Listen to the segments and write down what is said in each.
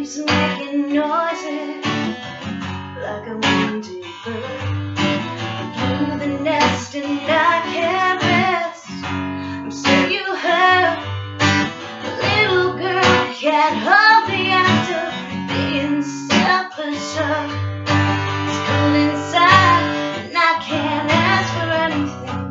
keeps making noises like a wounded bird. Through the nest and I can't rest. I'm sure you heard a little girl can't hold the act of being self-assured. It's cold inside and I can't ask for anything.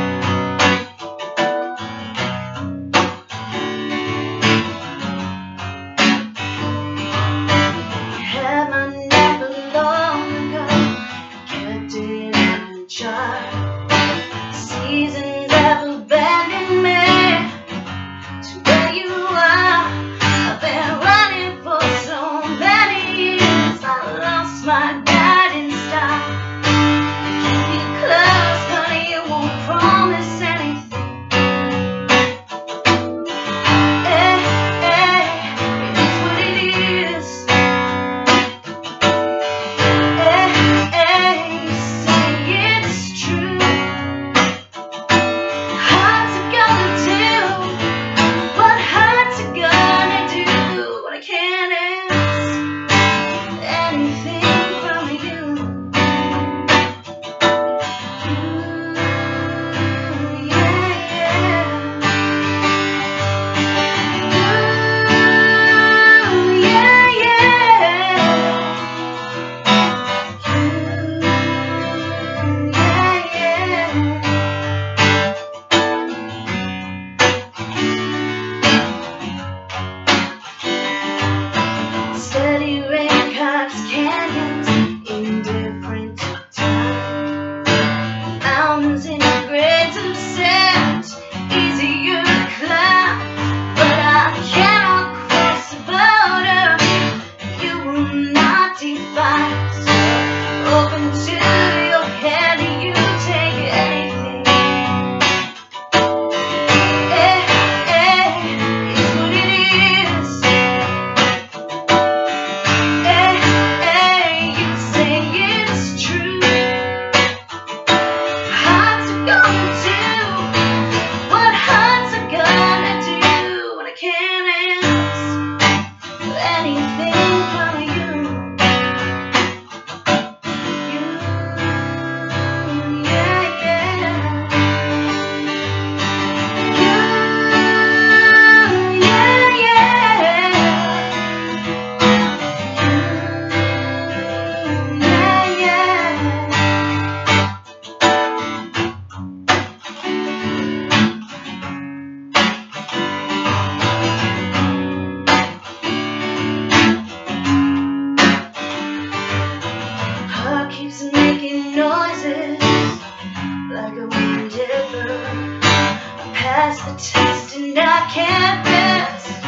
Had my number long ago, kept it in a jar. Seasons have abandoned me to where you are. I've been running for so many years. I lost my guiding star. Keep you close, honey, you won't promise anything. Hey, hey, it is what it is. Hey, hey, you say it's true. Hearts are gonna do what hearts are gonna do. When I can't ask anything from you. Ooh, yeah, yeah. Ooh, yeah, yeah. Ooh, yeah, yeah. Steady rain carves canyons in different times. Mountains in grades of sand, easier to climb. But I cannot cross the border. You will not define. So open to your hand, you take anything. Hey, hey, it's what it is. Hey, hey, you say it's true. Hearts are gonna do what hearts are gonna do. When I can't ask anything from you. You, yeah, yeah. You, yeah, yeah. Yeah, yeah. Heart keeps making noises like a wounded bird. I passed the test and I can't rest.